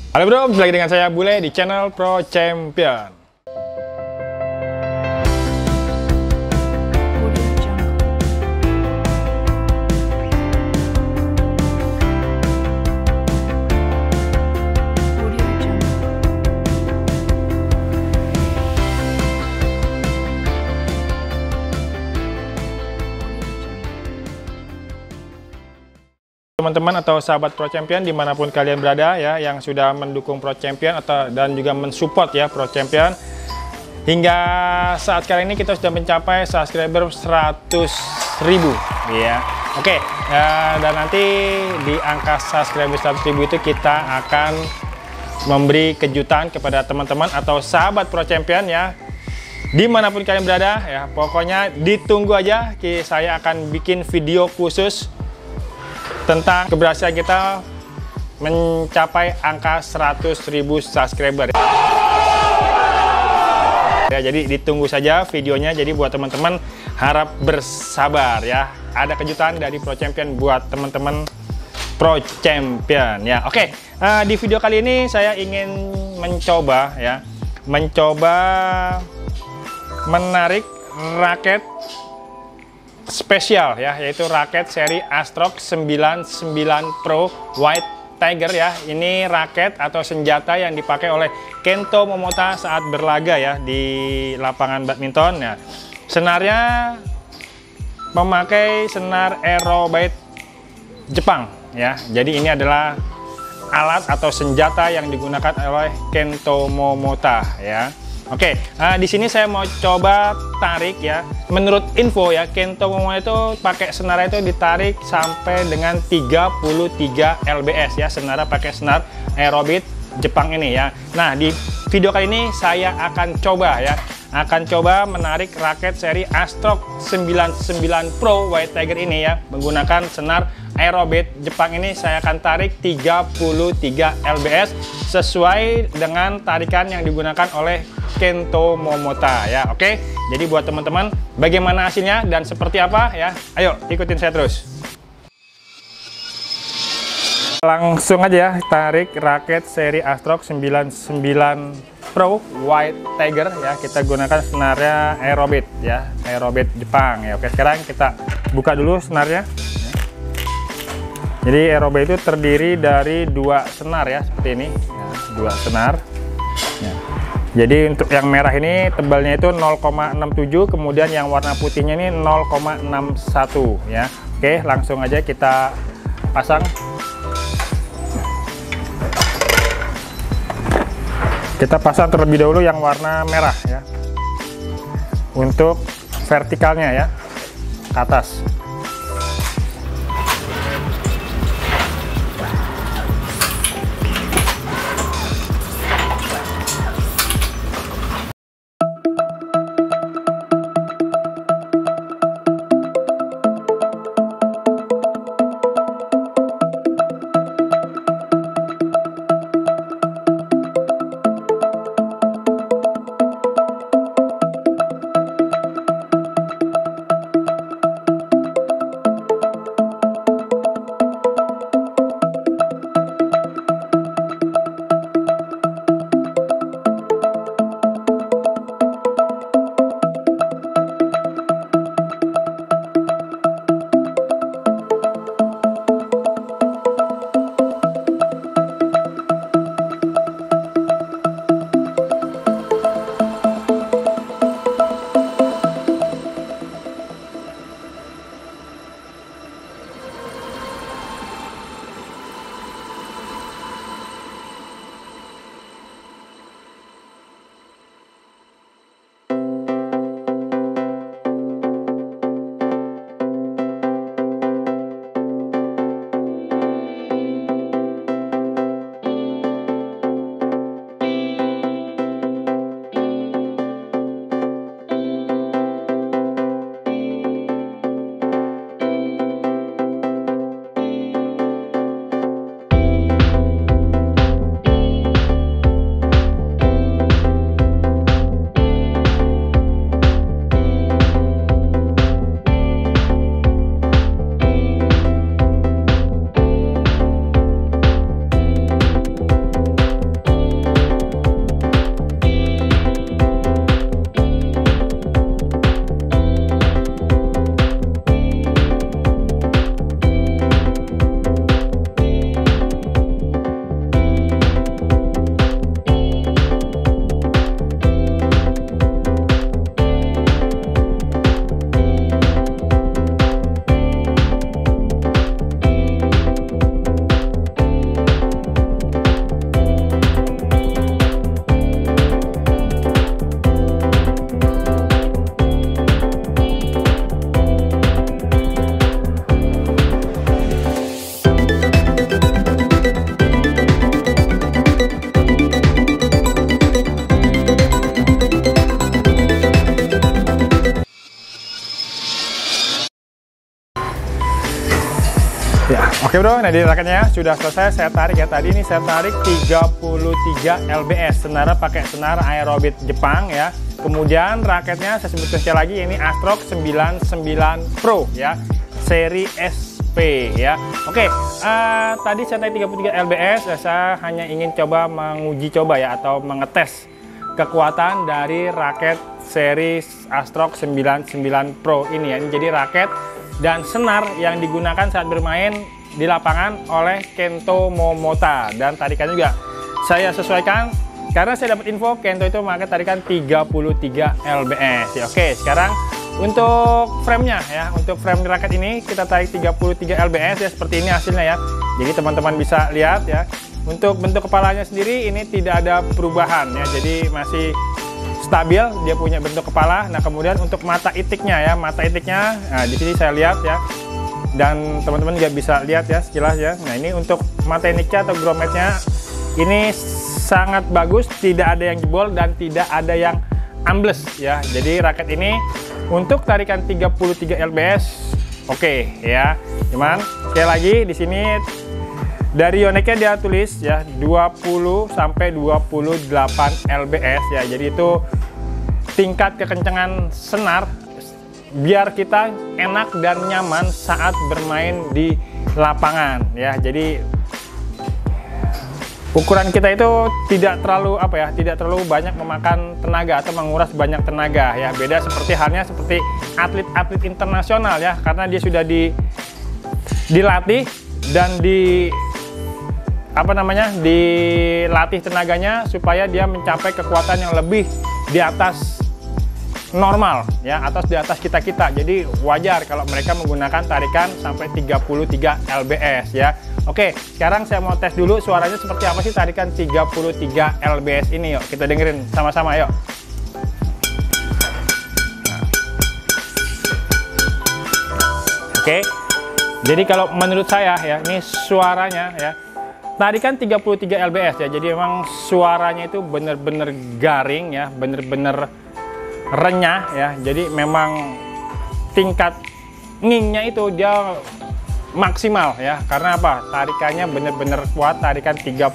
Halo bro, kembali lagi dengan saya Bule di channel Pro Champion. Teman-teman atau sahabat Pro Champion dimanapun kalian berada ya, yang sudah mendukung Pro Champion dan juga mensupport ya Pro Champion. Hingga saat sekarang ini kita sudah mencapai subscriber 100.000 ya. Oke, dan nanti di angka subscriber 100.000 itu kita akan memberi kejutan kepada teman-teman atau sahabat Pro Champion ya, dimanapun kalian berada ya. Pokoknya ditunggu aja, saya akan bikin video khusus tentang keberhasilan kita mencapai angka 100.000 subscriber ya. Jadi ditunggu saja videonya. Jadi buat teman-teman harap bersabar ya, ada kejutan dari Pro Champion buat teman-teman Pro Champion ya. Oke, di video kali ini saya ingin mencoba menarik raket spesial ya, yaitu raket seri Astrox 99 Pro White Tiger ya. Ini raket atau senjata yang dipakai oleh Kento Momota saat berlaga ya di lapangan badminton ya. Senarnya memakai senar Aerobeat Jepang ya. Jadi ini adalah alat atau senjata yang digunakan oleh Kento Momota ya. Oke, di sini saya mau coba tarik ya. Menurut info ya, Kento Momota itu pakai senar itu ditarik sampai dengan 33 lbs ya. Senarnya pakai senar Aerobeat Jepang ini ya. Nah, di video kali ini saya akan coba menarik raket seri Astrox 99 Pro White Tiger ini ya, menggunakan senar Aerobeat Jepang ini. Saya akan tarik 33 lbs sesuai dengan tarikan yang digunakan oleh Kento Momota ya. Oke, jadi buat teman-teman, bagaimana hasilnya dan seperti apa ya, ayo ikutin saya terus. Langsung aja ya, tarik raket seri Astrox 99 Pro White Tiger ya. Kita gunakan senarnya Aerobeat ya, Aerobeat Jepang ya. Oke, sekarang kita buka dulu senarnya. Jadi Aerobeat itu terdiri dari dua senar ya, seperti ini ya, dua senar ya. Jadi untuk yang merah ini tebalnya itu 0,67, kemudian yang warna putihnya ini 0,61 ya. Oke, langsung aja kita pasang. Kita pasang terlebih dahulu yang warna merah ya, untuk vertikalnya ya, ke atas. Ya, oke bro, nah di raketnya sudah selesai saya tarik ya. Tadi ini saya tarik 33 lbs, senarnya pakai senar Aerobit Jepang ya. Kemudian raketnya saya sebutkan sekali lagi, ini Astrox 99 Pro ya, seri SP ya. Oke, tadi saya tarik 33 lbs, saya hanya ingin coba menguji coba ya, atau mengetes kekuatan dari raket seri Astrox 99 Pro ini ya. Ini jadi raket dan senar yang digunakan saat bermain di lapangan oleh Kento Momota, dan tarikan juga saya sesuaikan karena saya dapat info Kento itu memakai tarikan 33 lbs ya. Oke, sekarang untuk framenya ya, untuk frame raket ini kita tarik 33 lbs ya, seperti ini hasilnya ya. Jadi teman-teman bisa lihat ya, untuk bentuk kepalanya sendiri ini tidak ada perubahan ya, jadi masih stabil dia punya bentuk kepala. Nah kemudian untuk mata itiknya ya, mata itiknya nah di sini saya lihat ya, dan teman-teman juga bisa lihat ya sekilas ya. Nah ini untuk mata itiknya atau grommetnya ini sangat bagus, tidak ada yang jebol dan tidak ada yang ambles ya. Jadi raket ini untuk tarikan 33 lbs oke ya. Cuman sekali lagi di sini dari Yonex-nya dia tulis ya 20 sampai 28 lbs ya. Jadi itu tingkat kekencangan senar biar kita enak dan nyaman saat bermain di lapangan ya. Jadi ukuran kita itu tidak terlalu tidak terlalu banyak memakan tenaga atau menguras banyak tenaga ya. Beda seperti halnya seperti atlet-atlet internasional ya, karena dia sudah dilatih dan dilatih tenaganya supaya dia mencapai kekuatan yang lebih di atas normal ya, di atas kita-kita. Jadi wajar kalau mereka menggunakan tarikan sampai 33 lbs ya. Oke, sekarang saya mau tes dulu suaranya seperti apa sih tarikan 33 lbs ini. Yuk kita dengerin sama-sama yuk. Nah. Oke, jadi kalau menurut saya ya, ini suaranya ya, tarikan 33 lbs ya, jadi memang suaranya itu bener-bener garing ya, bener-bener renyah ya. Jadi memang tingkat ngingnya itu dia maksimal ya, karena apa, tarikannya bener-bener kuat, tarikan 33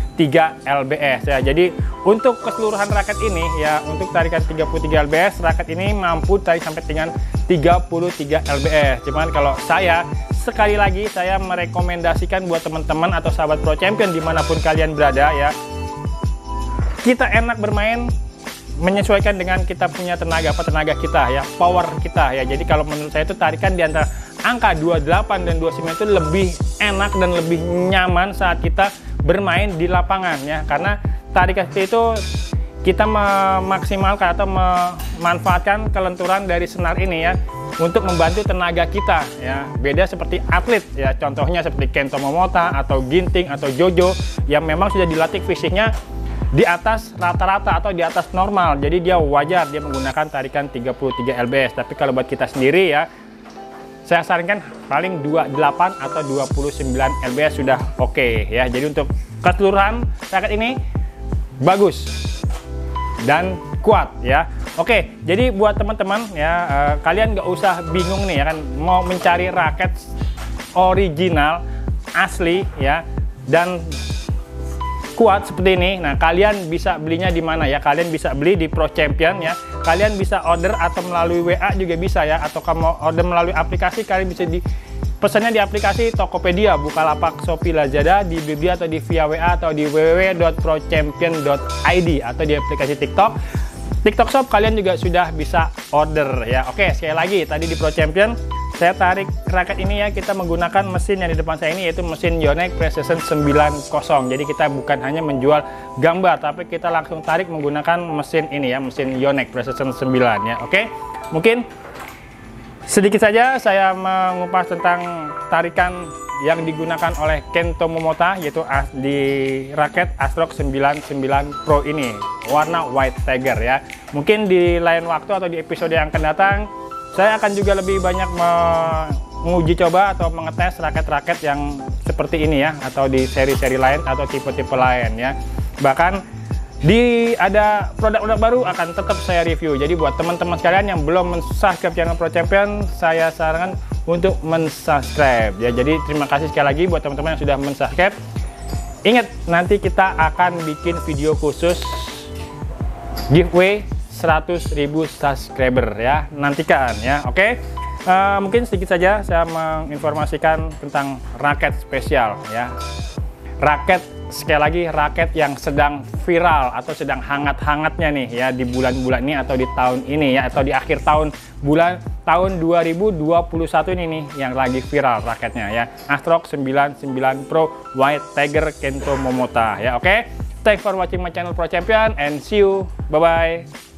lbs ya. Jadi untuk keseluruhan raket ini ya, untuk tarikan 33 lbs raket ini mampu tarik sampai dengan 33 lbs. Cuman kalau saya sekali lagi saya merekomendasikan buat teman-teman atau sahabat Pro Champion dimanapun kalian berada ya, kita enak bermain menyesuaikan dengan kita punya tenaga kita ya, power kita ya. Jadi kalau menurut saya itu tarikan di antara angka 28 dan 29 itu lebih enak dan lebih nyaman saat kita bermain di lapangan ya, karena tarikan itu kita memaksimalkan atau memanfaatkan kelenturan dari senar ini ya untuk membantu tenaga kita ya. Beda seperti atlet ya, contohnya seperti Kento Momota atau Ginting atau Jojo yang memang sudah dilatih fisiknya di atas rata-rata atau di atas normal, jadi dia wajar dia menggunakan tarikan 33 lbs. Tapi kalau buat kita sendiri ya, saya sarankan paling 28 atau 29 lbs sudah oke ya. Jadi untuk keseluruhan raket ini bagus dan kuat ya. Oke, jadi buat teman-teman ya, kalian nggak usah bingung nih ya kan, mau mencari raket original asli ya dan kuat seperti ini. Nah kalian bisa belinya di mana ya? Kalian bisa beli di Pro Champion ya. Kalian bisa order atau melalui WA juga bisa ya, atau kamu order melalui aplikasi, kalian bisa pesannya di aplikasi Tokopedia, Bukalapak, Shopee, Lazada, di Blibli atau di via WA atau di www.prochampion.id atau di aplikasi TikTok Shop kalian juga sudah bisa order ya. Oke, sekali lagi tadi di Pro Champion saya tarik raket ini ya, kita menggunakan mesin yang di depan saya ini yaitu mesin Yonex Precision 90. Jadi kita bukan hanya menjual gambar, tapi kita langsung tarik menggunakan mesin ini ya, mesin Yonex Precision 9 ya. Oke, mungkin sedikit saja saya mengupas tentang tarikan yang digunakan oleh Kento Momota, yaitu di raket Astrox 99 Pro ini warna White Tiger ya. Mungkin di lain waktu atau di episode yang akan datang saya akan juga lebih banyak menguji coba atau mengetes raket-raket yang seperti ini ya, atau di seri-seri lain atau tipe-tipe lain ya. Bahkan ada produk-produk baru akan tetap saya review. Jadi buat teman-teman sekalian yang belum subscribe channel Pro Champion, saya sarankan untuk mensubscribe ya. Jadi terima kasih sekali lagi buat teman-teman yang sudah mensubscribe. Ingat, nanti kita akan bikin video khusus giveaway 100.000 subscriber ya. Nantikan ya. Oke. Mungkin sedikit saja saya menginformasikan tentang raket spesial ya. Raket, sekali lagi, raket yang sedang viral atau sedang hangat-hangatnya nih ya di bulan-bulan ini atau di tahun ini ya, atau di akhir tahun tahun 2021 ini nih yang lagi viral raketnya ya. Astrox 99 Pro White Tiger Kento Momota ya. Oke. Thanks for watching my channel Pro Champion and see you. Bye bye.